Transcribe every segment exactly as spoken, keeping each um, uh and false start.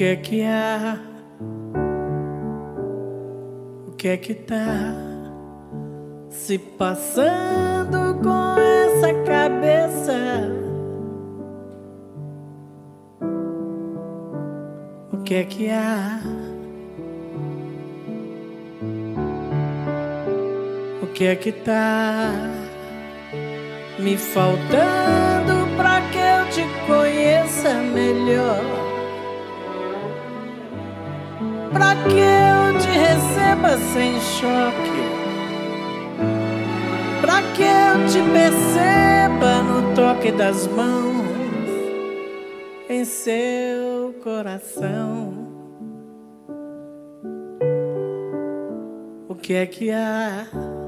que é que há? O que é que tá se passando com essa cabeça? O que é que há? O que é que tá me faltando pra que eu te conheça melhor? Pra que eu te receba sem choque? Pra que eu te perceba no toque das mãos em seu coração? O que é que há?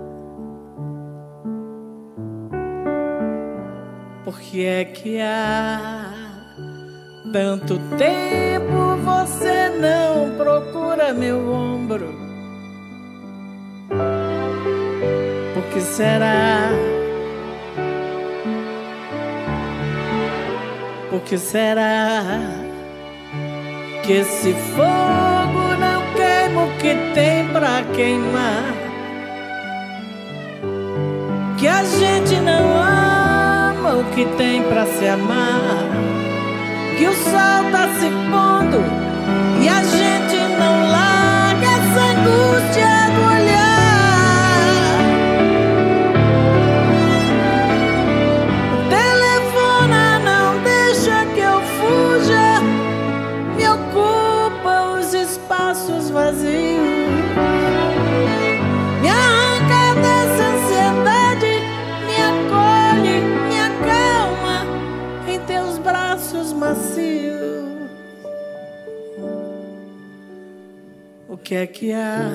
Por que é que há tanto tempo você não procura meu ombro? Por que será? Por que será que esse fogo não queima o que tem pra queimar? Que a gente não ama o que tem pra se amar? Que o sol tá se pondo e a gente não larga essa angústia do olhar. Telefona, não deixa que eu fuja, me ocupa os espaços vazios, me arranca dessa ansiedade, me acolhe, me acalma em teus braços macios. O que é que há?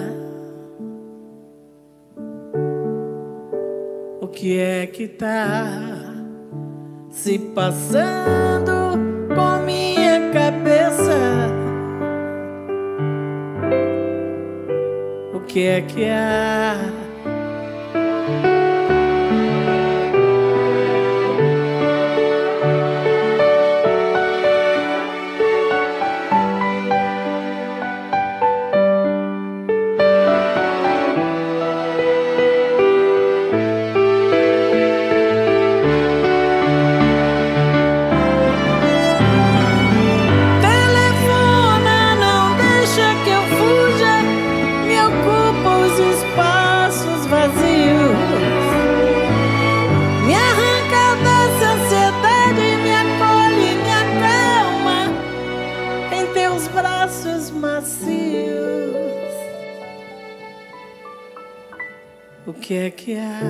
O que é que tá se passando com minha cabeça? O que é que há? Macios. O que é que há?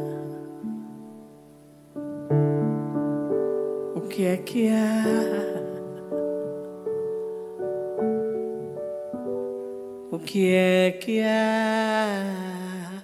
O que é que há? O que é que há?